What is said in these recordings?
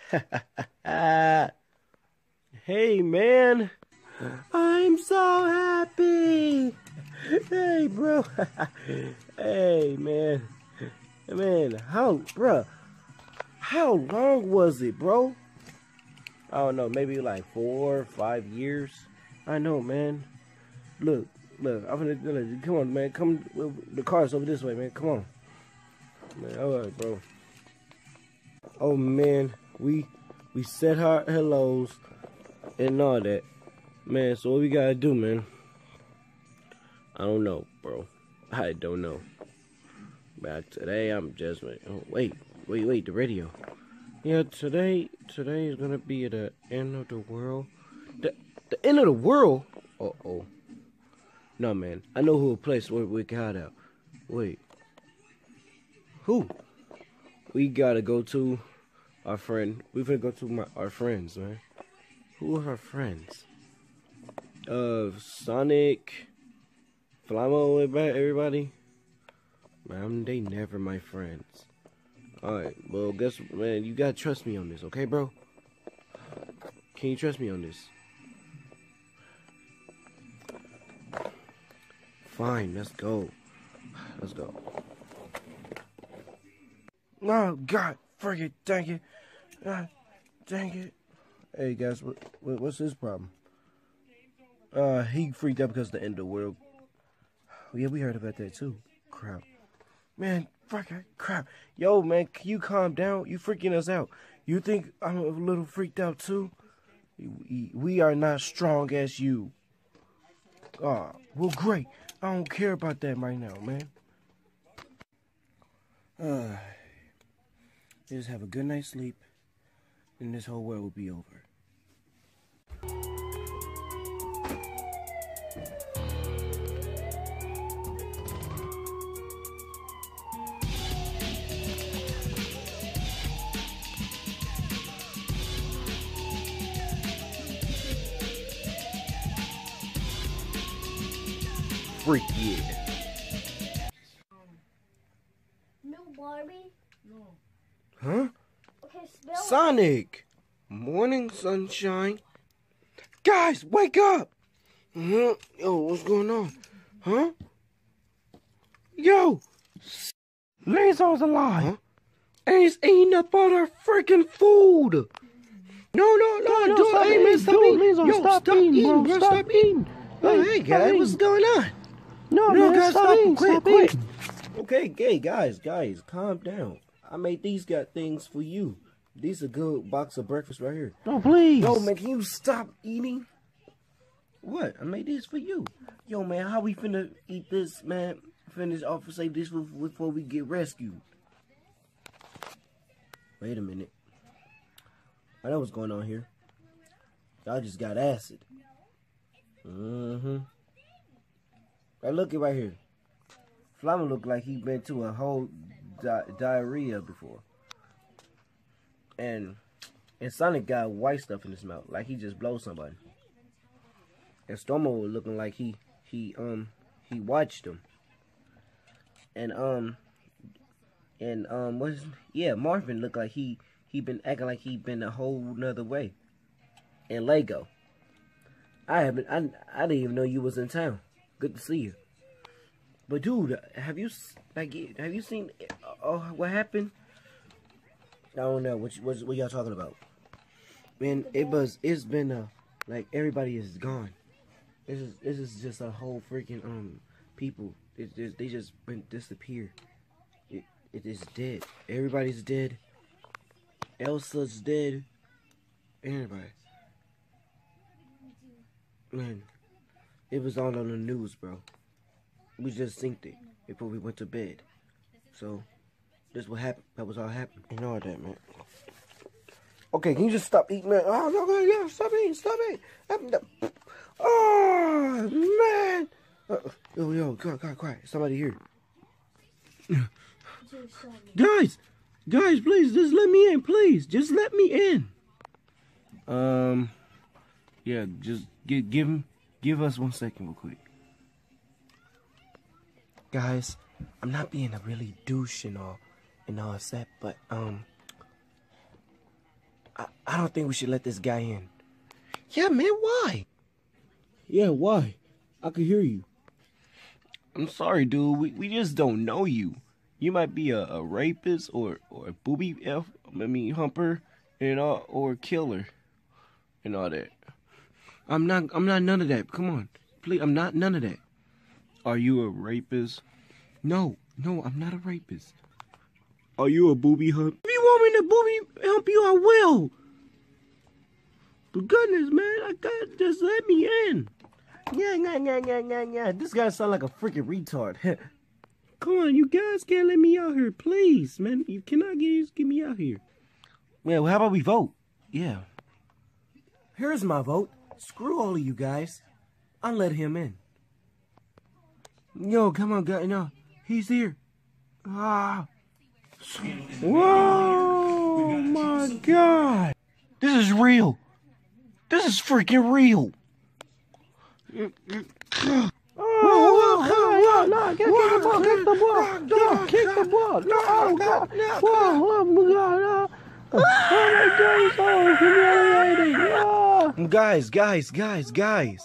Hey, man. I'm so happy. Hey, bro. Hey, man. Man, how long was it, bro? I don't know, maybe like 4 or 5 years. I know, man. Look, I'm gonna come on, man. Come, the car's over this way, man. Come on, man. All right, bro. Oh man, we said our hellos and all that, man. So what we gotta do, man? I don't know, bro. I don't know. But today I'm just oh, wait, the radio. Yeah, today is gonna be the end of the world. The end of the world? Uh-oh. No, man. I know who a place where we got out. Wait. Who? We gotta go to our friend. We finna go to our friends, man. Who are our friends? Sonic, Flamo, everybody. Man, they never my friends. Alright, well, man, you gotta trust me on this, okay, bro? Can you trust me on this? Fine, let's go. Let's go. Oh, God, frick dang it. God, dang it. Hey, guys, what's his problem? He freaked out because of the end of the world. Yeah, we heard about that, too. Crap. Man, crap. Yo, man, can you calm down? You freaking us out. You think I'm a little freaked out, too? We are not strong as you. Well, great. I don't care about that right now, man. Just have a good night's sleep, and this whole world will be over. Freak yeah. No Barbie? No. Huh? Okay, spell Sonic! Morning, sunshine. Guys, wake up! Yo, what's going on? Huh? Yo! Laser's alive! Huh? And he's eating up all our freaking food! No, stop hey, man, stop eating! Yo, stop eating, bro, stop eating! Oh, hey, guys, what's going on? No, man, guys, stop eating, quit. Okay, guys, calm down. I made these things for you. These are good box of breakfast right here. No, please. Yo, man, can you stop eating? What? I made this for you. Yo, man, how we finna eat this, man? Finish off and save this before we get rescued. Wait a minute. I know what's going on here. Y'all just got acid. Hey, look it right here. Flamma look like he been to a whole diarrhea before. And Sonic got white stuff in his mouth, like he just blows somebody. And Stormo looking like he watched him. And Marvin looked like he been acting like he been a whole nother way. And Lego, I didn't even know you was in town. Good to see you. But dude, have you seen what happened? I don't know what y'all talking about. Man, it's been like everybody is gone. This is just a whole freaking people. They just been disappeared. It is dead. Everybody's dead. Elsa's dead. Everybody. Man, it was all on the news, bro. We just synced it before we went to bed. So, this what happened. That was all happened. You know that, man. Okay, can you just stop eating, man? Oh, no, yeah, stop eating. Oh, man. Yo, quiet. Somebody here. Guys, please, just let me in, please. Just let me in. Yeah, just give us 1 second real quick. Guys, I'm not being a really douche and all set, but I don't think we should let this guy in. Yeah, man, why? Yeah, why? I could hear you. I'm sorry, dude. We just don't know you. You might be a rapist or a booby humper and all, or killer and all that. I'm not none of that. Come on. Please, I'm not none of that. Are you a rapist? No, I'm not a rapist. Are you a booby hump? If you want me to booby hump you, I will. For goodness, man, just let me in. Yeah. This guy sound like a freaking retard. Come on, you guys can't let me out here, please, man. You cannot get me out here. Well, how about we vote? Yeah. Here's my vote. Screw all of you guys. I'll let him in. Yo, come on, guys. No, he's here. Ah. Whoa, my God. This is real. This is freaking real. Oh, no, kick the ball. No. Whoa, oh my God, no. Oh my God, it's so humiliating. No. Guys.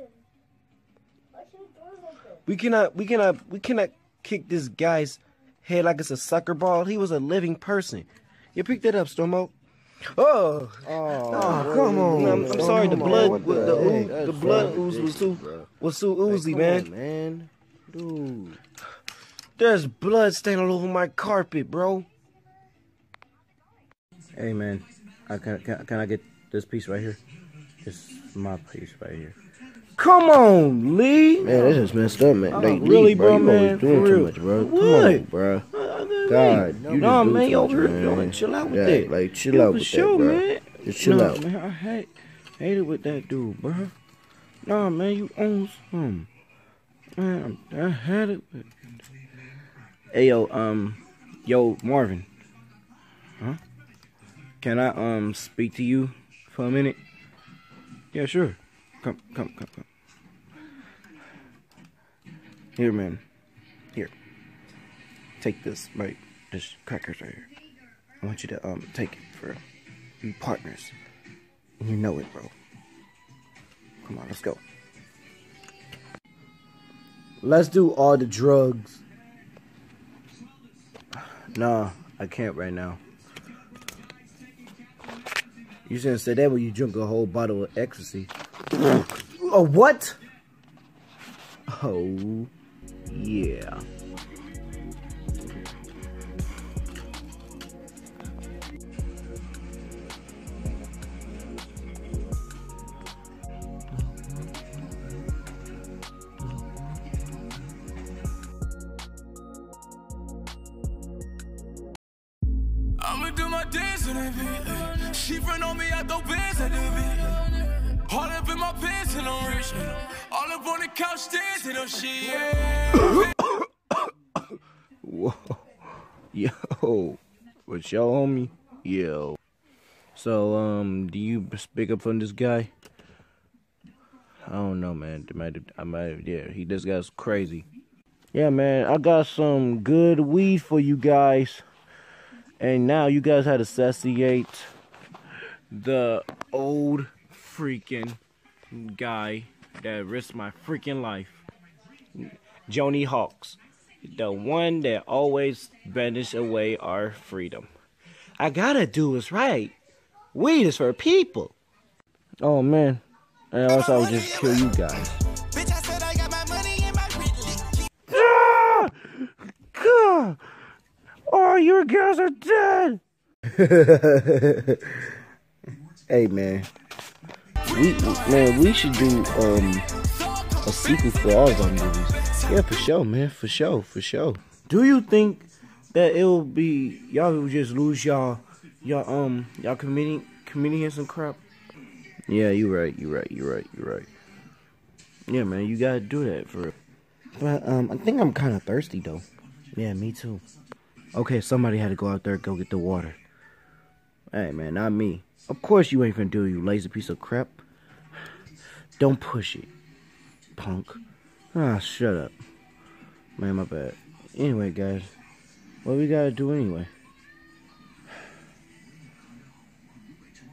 We cannot kick this guy's head like it's a soccer ball. He was a living person. You picked that up, Stormo. Oh, come on. I'm sorry. The blood ooze was too oozy, man. Dude, there's blood staining all over my carpet, bro. Hey, man, can I get this piece right here? This is my piece right here. Come on, Lee. Man, this is messed up, man. Like, really, bro, man. You always doing too much, bro. Come on, bro. God, you no, just man, do over too here, much, man. man. Chill out with Yeah, that. like, chill out with that, bro. Man. Just chill out. Man, I hate it with that dude, bro. No, man, you own some. Man, I had it. Hey, yo, Marvin. Huh? Can I speak to you for a minute? Yeah, sure. Come. Here, man. Here. Take this, right? This crackers right here. I want you to take it for you partners. And you know it, bro. Come on, let's go. Let's do all the drugs. Nah, I can't right now. You shouldn't say that when you drink a whole bottle of ecstasy. Oh, what? Oh, yeah. I'ma do my dance on that beat. She friend on me, I throw bands at the beat. All up in my pants and I'm rich. All up on the couch dancing on shit. Whoa. Yo. What's your homie? Yo. So, do you pick up from this guy? I don't know, man. Yeah, this guy's crazy. Yeah, man, I got some good weed for you guys. And now you guys had to satiate the old freaking guy that risked my freaking life. Joni Hawks. The one that always banished away our freedom. I gotta do what's right. Weed is for people. Oh, man. And also I would just kill you guys. Bitch, I said I got my money in my Ridley. Ah! God! Oh, your guys are dead! Hey, man. We should do a sequel for all of our movies. Yeah, for sure, man. For sure. Do you think that it will be y'all will just lose y'all committing some crap? Yeah, you're right. Yeah, man, you gotta do that for real. But I think I'm kind of thirsty though. Yeah, me too. Okay, somebody had to go out there and go get the water. Hey, man, not me. Of course you ain't finna do it, you lazy piece of crap. Don't push it, punk. Ah, shut up. Man, my bad. Anyway, guys, what we gotta do anyway?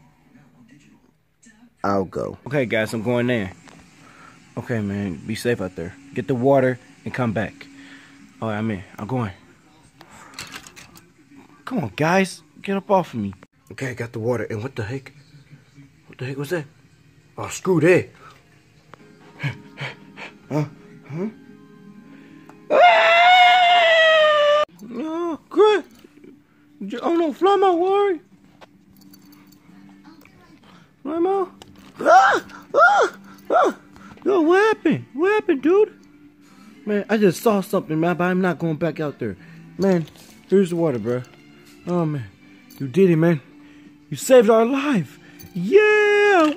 I'll go. Okay, guys, I'm going in. Okay, man, be safe out there. Get the water and come back. All right, I'm in. I'm going. Come on, guys. Get up off of me. Okay, I got the water. And what the heck? What the heck was that? Oh, screw that. Huh? Oh, great. Oh, no, Flamo, worry. Flamo? Yo, what happened? What happened, dude? Man, I just saw something, man, but I'm not going back out there. Man, here's the water, bro. Oh, man. You did it, man. You saved our life. Yeah!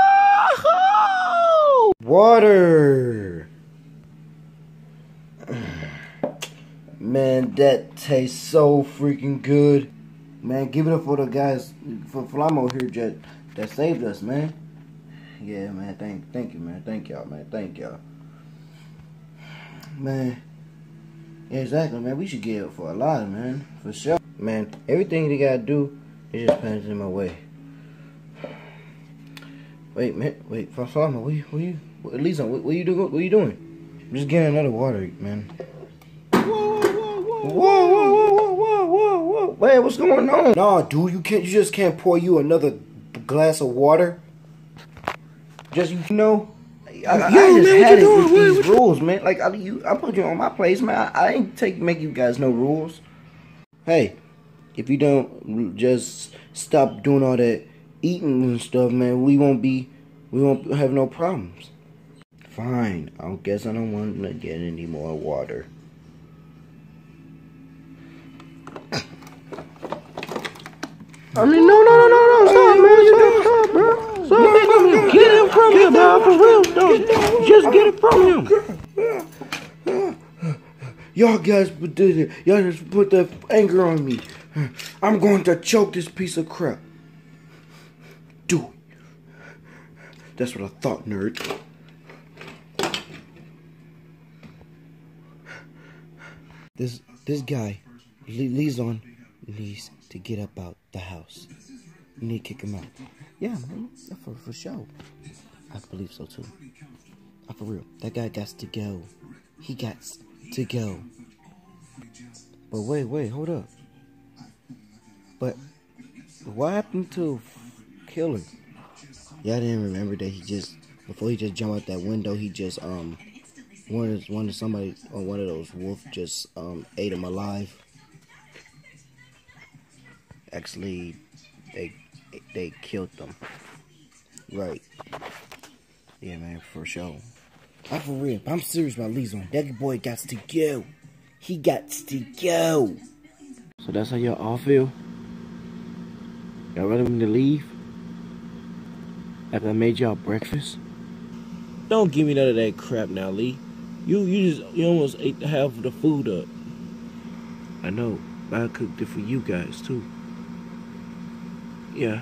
Oh! Water! Man, that tastes so freaking good. Man, give it up for the guys, for Flamo here that saved us, man. Yeah, man, thank you, man. Thank y'all, man. Thank y'all. Man, yeah, exactly, man. We should get it for a lot, man. For sure. Man, everything they gotta do is just pass in my way. Wait, man. Wait, Flamo, what you Lisa, what you doing? What you doing? I'm just getting another water, man. Whoa. Wait, what's going on? Nah, dude, you just can't pour you another glass of water. Just, you know, I just had it with these rules, man. Like, I put you on my place, man. I ain't make you guys no rules. Hey, if you don't just stop doing all that eating and stuff, man, we won't have no problems. Fine, I guess I don't want to get any more water. I mean, no, stop, man, stop, bro. Stop making me get it from him, man, for real, though. Just get it from him. Y'all guys did it. Y'all just put that anger on me. I'm going to choke this piece of crap. Do it. That's what I thought, nerd. This guy, Lizon, needs to get up out the house. You need to kick him out. Yeah, man, for sure. I believe so too. For real, that guy got to go. He got to go. But wait, hold up. But what happened to Killer? Y'all didn't remember that before he just jumped out that window, he just wanted somebody, or one of those wolves just ate him alive. Actually, they killed them. Right. Yeah, man, for sure. I'm for real. I'm serious about Lizon. That boy got to go. He got to go. So that's how y'all all feel? Y'all ready to leave? After I made y'all breakfast? Don't give me none of that crap now, Lee. You almost ate half of the food up. I know, but I cooked it for you guys too. Yeah.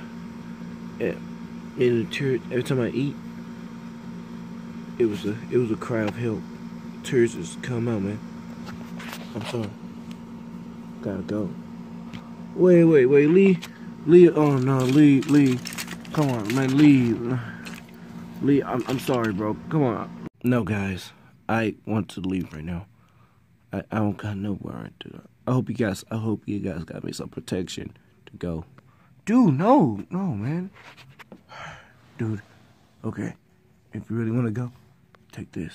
Every time I eat, it was a cry of help. Tears just come out, man. I'm sorry. Gotta go. Wait, Lee. Oh no, Lee. Come on, man, Lee, I'm sorry, bro. Come on. No, guys, I want to leave right now. I don't got nowhere to. I hope you guys got me some protection to go. Dude, no, man. Dude, okay. If you really want to go, take this.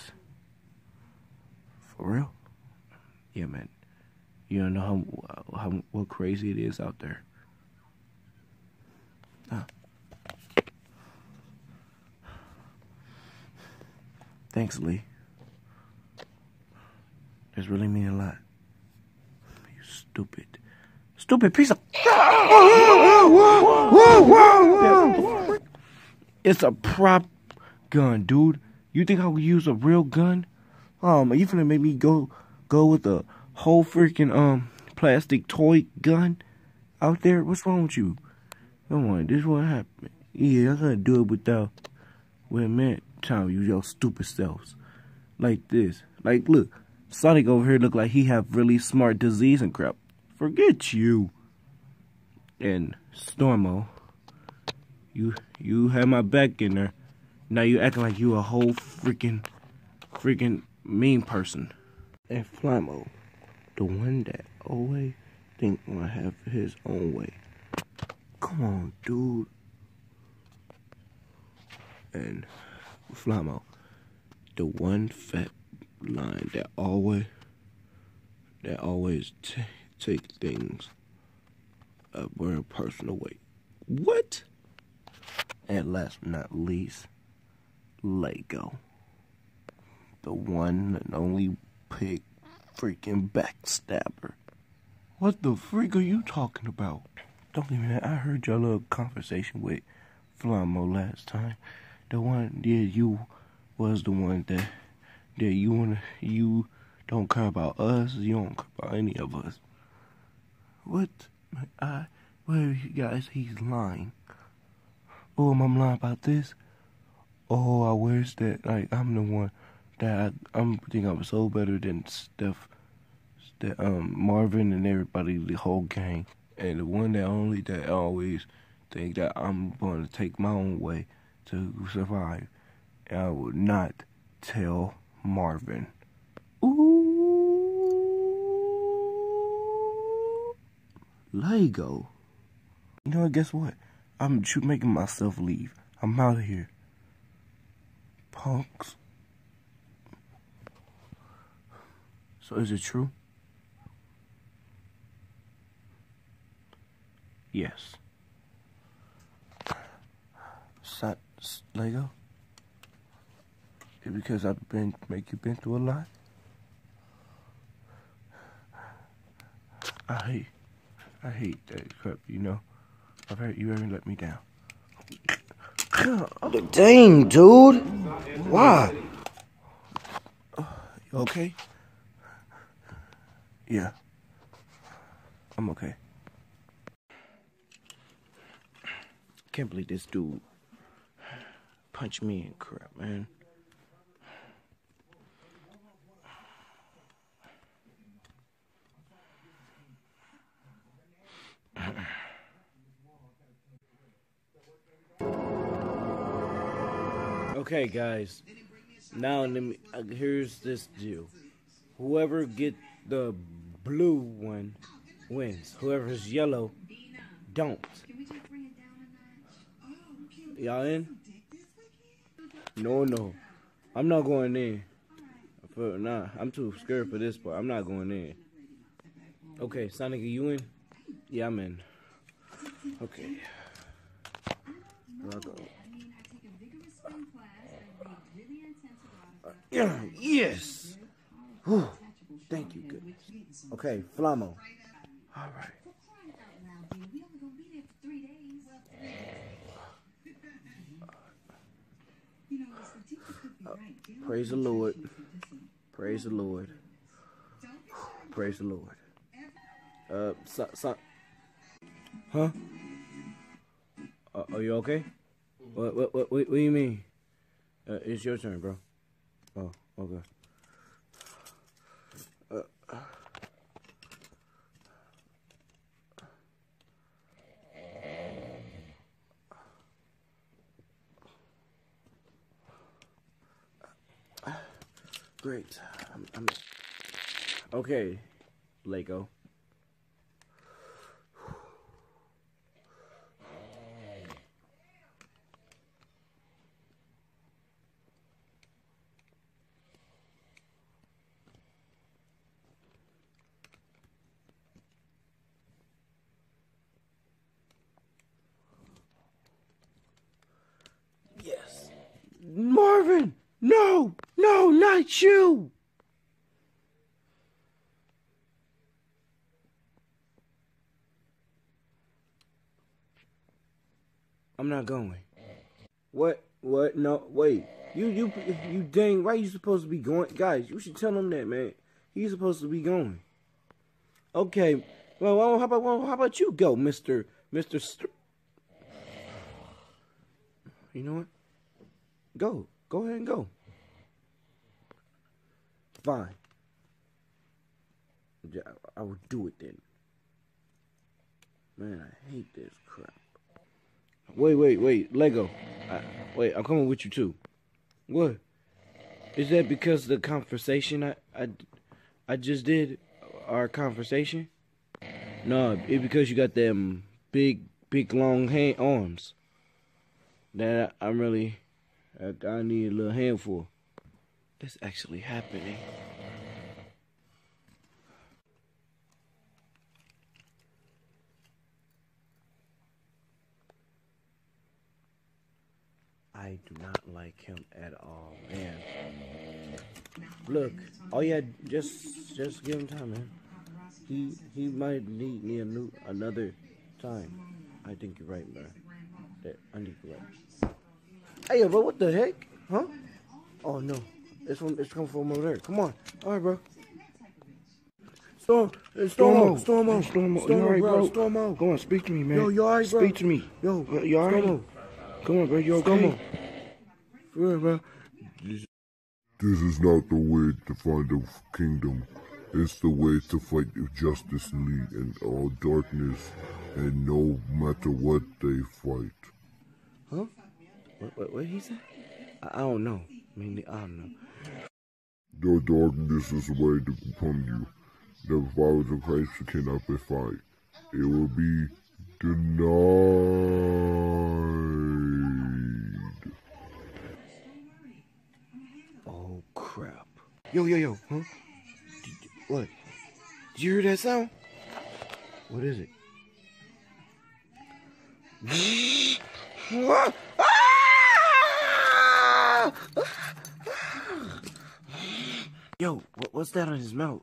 For real? Yeah, man. You don't know what crazy it is out there. Thanks, Lee. This really mean a lot. You stupid piece of. Whoa. It's a prop gun, dude. You think I would use a real gun? Are you finna make me go with a whole freaking plastic toy gun out there? What's wrong with you? Come on, this what happened. Yeah, I gotta do it without. Wait a minute, time you your stupid selves. Like this. Like, look, Sonic over here look like he have really smart disease and crap. Forget you. And Stormo, You had my back in there. Now you acting like you a whole freaking mean person. And Flamo, the one that always think gonna have his own way. Come on, dude. And Flamo, the one fat line that always take things a very personal way. What? And last but not least, Lego. The one and only pig freaking backstabber. What the freak are you talking about? Don't even, I heard your little conversation with Flamo last time. The one, yeah, you was the one that you don't care about us, you don't care about any of us. What? Well, guys, he's lying. Oh, am I lying about this? Oh, I wish that, like, I'm the one that I'm think I'm so better than Marvin and everybody, the whole gang. And the one that always think that I'm going to take my own way to survive. And I will not tell Marvin. Ooh. Lego. You know what, guess what? I'm making myself leave. I'm out of here. Punks. So is it true? Yes. Lego? Because I've been through a lot. I hate that crap, you know. You ever let me down. Dang, dude. Why? You okay? Yeah. I'm okay. Can't believe this dude punched me in crap, man. Okay, guys. Now here's this deal. Whoever get the blue one wins. Whoever's yellow don't. Y'all in? No. I'm not going in. Nah, I'm too scared for this part. I'm not going in. Okay, Sonic, are you in? Yeah, I'm in. Okay. Here I go. Yes! Whew. Thank you, goodness. Okay, Flamo. All right. Praise the Lord. Praise the Lord. Praise the Lord. Huh? Are you okay? What do you mean? It's your turn, bro. Oh, okay. Great. I'm okay, Lego. Yes. Marvin! No, not you! I'm not going. What? No, wait. You dang right. You supposed to be going, guys. You should tell him that, man. He's supposed to be going. Okay. Well, how about you go, Mister? You know what? Go ahead and go. Fine. I will do it then. Man, I hate this crap. Wait, Lego. Wait, I'm coming with you too. What? Is that because the conversation I just did? Our conversation? No, it's because you got them big long arms. That I need a little handful. That's actually happening. I do not like him at all, man. Look, oh yeah, just give him time, man. He might need me another time. I think you're right, man. I think you're right. Hey, bro, what the heck? Huh? Oh no, it's coming from over there. Come on, all right, bro. Stormo. You alright, bro? Stormo. Come on, speak to me, man. Yo, you alright, bro? Speak to me. Yo, You alright? Stormo. Come on, bro. You okay? For real, bro. This is not the way to find a kingdom. It's the way to fight Justice League and all darkness, and no matter what they fight. Huh? What he said? I don't know. I don't know. The darkness is the way to become you. The followers of Christ cannot be fight. It will be denied. Oh crap! Yo! Huh? What? Did you hear that sound? What is it? Yo, what's that on his mouth?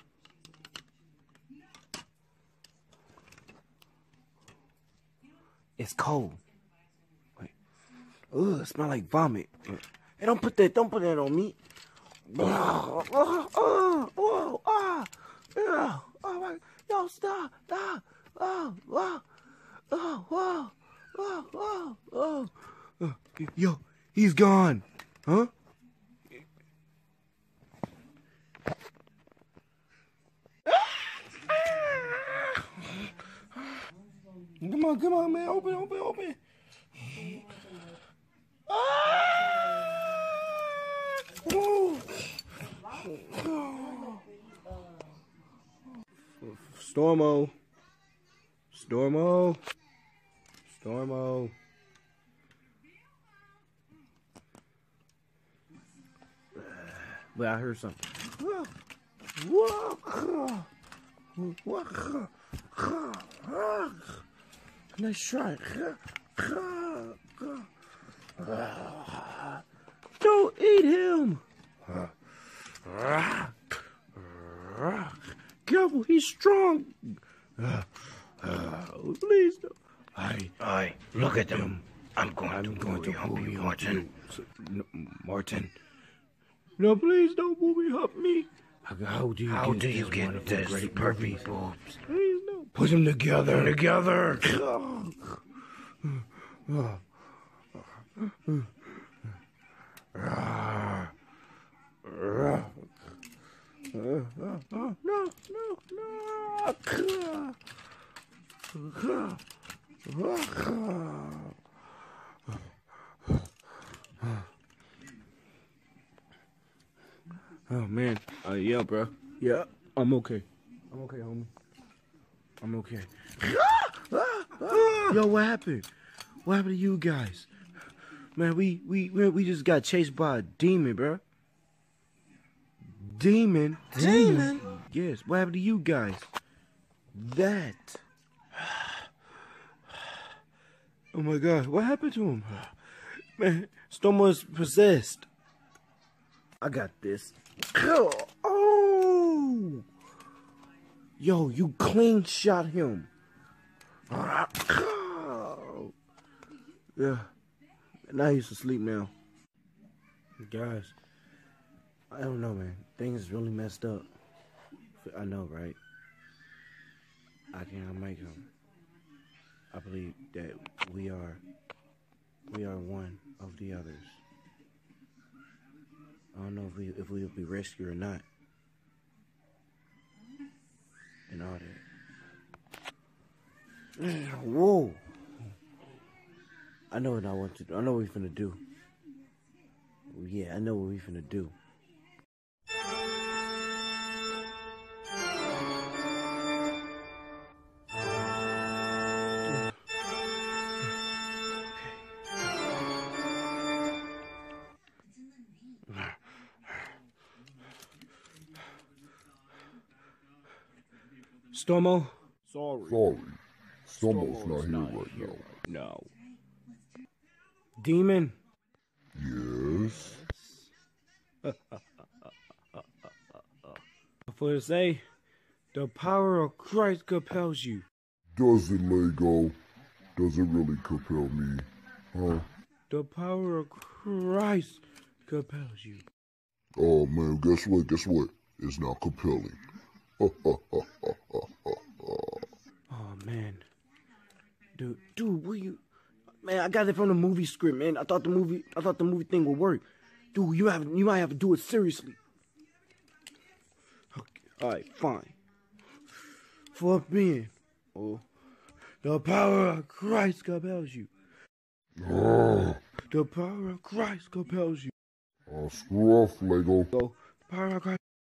It's cold. Wait. Ugh, it smells like vomit. Hey, don't put that on me. Yo, stop. Yo, he's gone. Huh? Come on, man. Open. Stormo. But I heard something. Nice try. Don't eat him. Careful, he's strong. Please don't. I look at them. I'm going to help you, Martin. Martin. No, please don't movie help me. How do you get this perfect boobs? Please no. Put them together. Oh man, yeah, bro. Yeah, I'm okay. Homie. I'm okay. Yo, what happened? What happened to you guys? Man, we just got chased by a demon, bro. Demon? Yes. What happened to you guys? That. Oh my God, what happened to him? Man, Stormo's possessed. I got this. Oh! Yo, you clean shot him. Yeah. Now he's asleep now. Guys, I don't know, man. Things really messed up. I know, right? I cannot make him. I believe that we are one of the others. I don't know if we'll be rescued or not. And all that. Whoa. I know what I want to do. I know what we finna do. Yeah, I know what we finna do. Stormo? Sorry. Stormo's not here right now. No. Demon? Yes? For to say, the power of Christ compels you. Does it, Lego? Does it really compel me? Huh? The power of Christ compels you. Oh man, guess what? It's not compelling. Oh man. Dude, what you... Man, I got it from the movie script, man. I thought the movie thing would work. Dude, you might have to do it seriously. Okay, alright, fine. For being, the power of Christ compels you. The power of Christ compels you. Screw off, Lego. The power of Christ.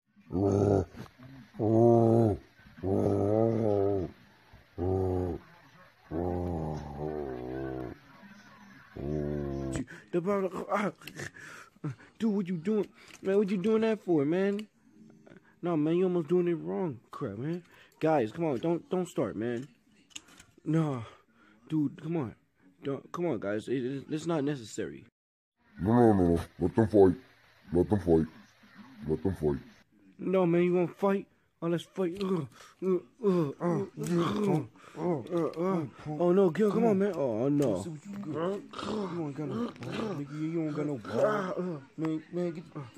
The power of... Dude, what you doing? Man, what you doing that for, man? No, man, you almost doing it wrong. Crap, man. Guys, come on, don't start, man. No. Dude, come on. Come on, guys. It's not necessary. No. Let them fight. No, man, you want to fight? Oh, let's fight. Oh no, Gil, come on, man. Oh no. You don't got no ball. Man,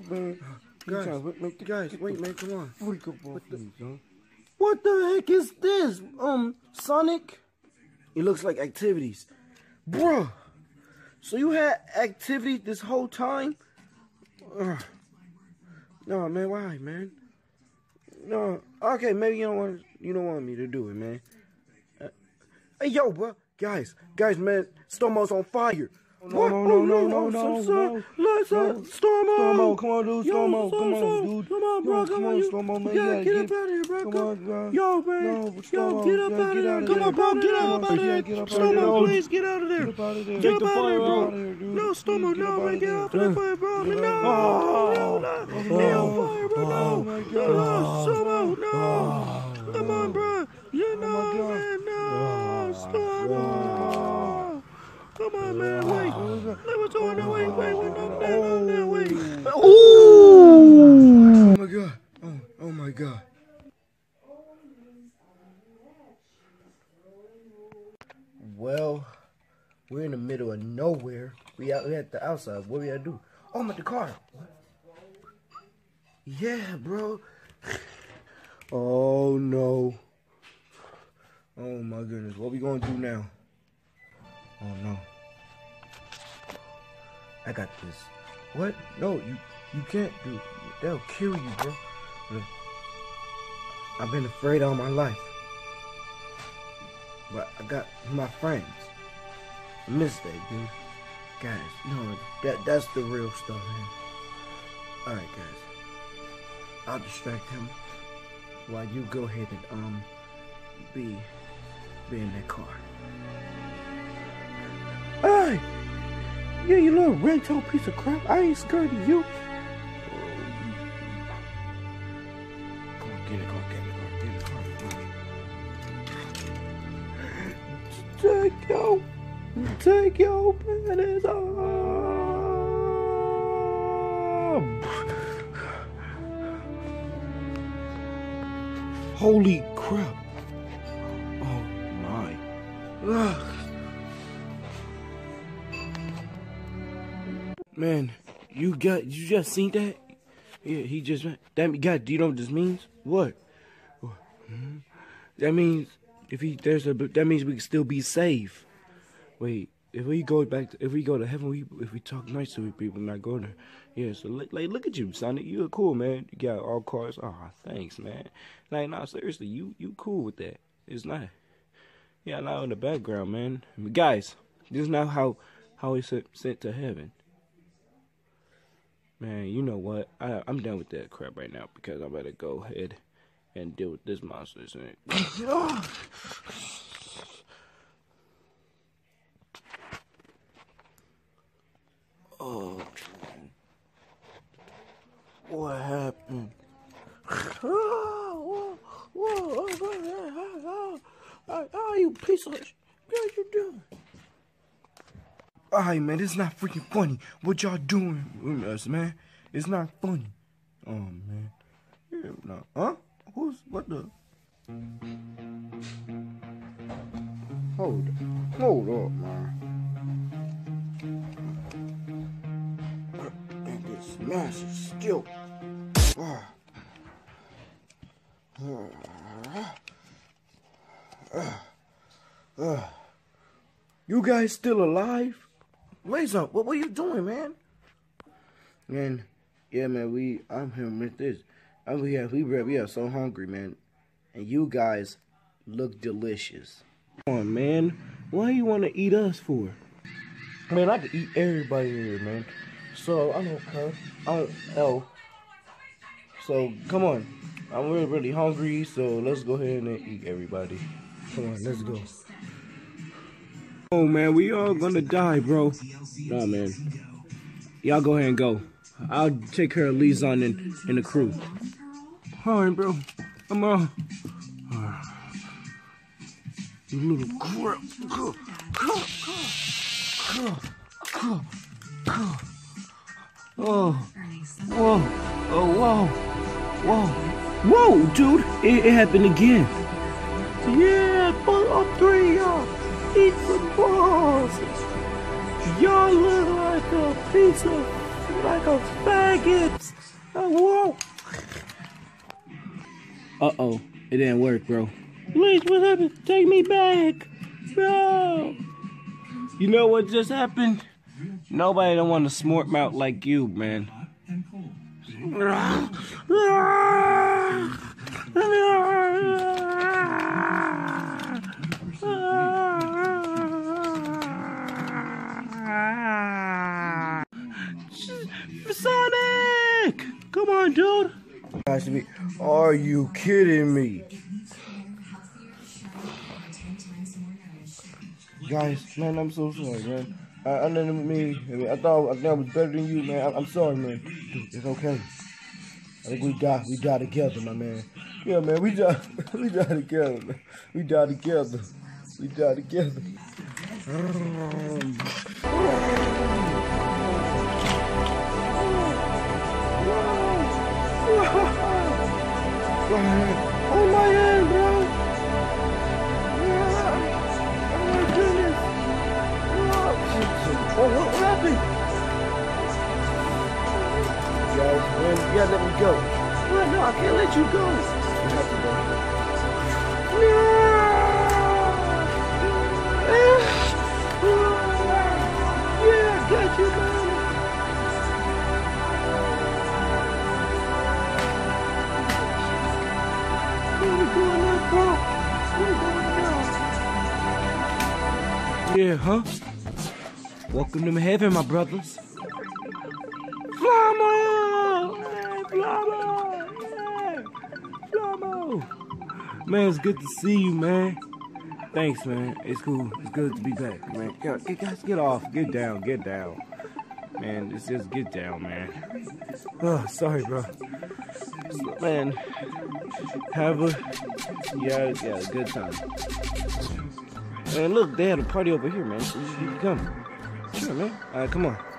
guys, wait, man, come on. What the heck is this? Sonic? It looks like activities. Bruh. So you had activity this whole time? No, man, why, man? No, okay, maybe you don't want me to do it, man. Hey, yo, bro, guys, man, Stormo's on fire. No, Stormo, come on, dude, Stormo, come on, dude. Come on, bro, come on, Stormo, man, yeah, get up out of here, bro. Come on, bro. Yo, man, yo, get up out of there. Come on, bro, get out of there. Stormo, please, get out of there. Get up out of there, bro. No, Stormo, no, man, get off of that fire, bro. No, get on fire, bro. No, Stormo, no. Come on, bro. You know, man, no, Stormo. Come on, man, wait. What's going on? Wait. Ooh! Oh my god. Oh my god. Well, we're in the middle of nowhere. We at the outside. What we gotta do? Oh, I'm at the car. Yeah, bro. Oh no. Oh my goodness. What we gonna do now? Oh no. I got this. What? No, you can't do it. They'll kill you, bro. I've been afraid all my life. But I got my friends. I miss that, dude. Guys, no, that's the real stuff, man. Alright, guys. I'll distract him while you go ahead and be in that car. Hey! Yeah, you little red-tailed piece of crap. I ain't scared of you. Come on, get in the car. Take your panties off. Holy crap. Oh my. Ugh. Man, you just seen that? Yeah, he just God, do you know what this means? What? That means that means we can still be safe. Wait, if we go to heaven, if we talk nice to people, not go there. Yeah, so look at you, Sonic. You're cool, man. You got all cars. Oh, thanks, man. Like, nah, seriously, you cool with that? It's not. Yeah, now in the background, man. Guys, This is not how he's sent to heaven. Man, you know what? I'm done with that crap right now because I better go ahead and deal with this monster. Oh, man. What happened? Oh, you piece of shit. What you doing? Alright, man, it's not freaking funny. What y'all doing with us, man? It's not funny. Oh, man. Yeah, no. Huh? What the? Hold up, man. And this massive skill. You guys still alive? Raise up. What are you doing, man? Man, yeah, man, I'm here with this. We are so hungry, man. And you guys look delicious. Come on, man. Why you want to eat us for? Man, I could eat everybody here, man. So, I don't care. I don't know. So, come on. I'm really, really hungry, so let's go ahead and eat everybody. Come on, let's go. Oh, man, we all gonna die, bro. Nah, man. Y'all go ahead and go. I'll take care of Lizon and the crew. Alright, bro. Come on. You little crap. Oh. Whoa. Oh, whoa. Whoa. Whoa, dude. It happened again. Yeah, all three of y'all. Eat some balls. Y'all look like a piece of, like a faggot. Whoa. Uh-oh. It didn't work, bro. Please, what happened? Take me back. No. You know what just happened? Nobody don't want to smart mouth like you, man. Sonic! Come on, dude. Are you kidding me? Guys, man, I'm so sorry, man. I thought I was better than you, man. I'm sorry, man. Dude, it's okay. I think we die together, my man. Yeah, man, we die together, man. We die together. We die together. Oh my hand, bro. Oh my goodness. What happened? Guys, man, you gotta let me go. What? No, I can't let you go. You have to go. Yeah, I got you, man. Yeah, huh? Welcome to heaven, my brothers. Flomo! Hey, Flomo! Yeah. Flomo! Man, it's good to see you, man. Thanks, man. It's cool. It's good to be back, man. Guys, get off. Get down. Get down. Man, just get down, man. Oh, sorry, bro. Man, have a good time. Man, look, they had a party over here, man. So you can come. Sure, man. All right, come on.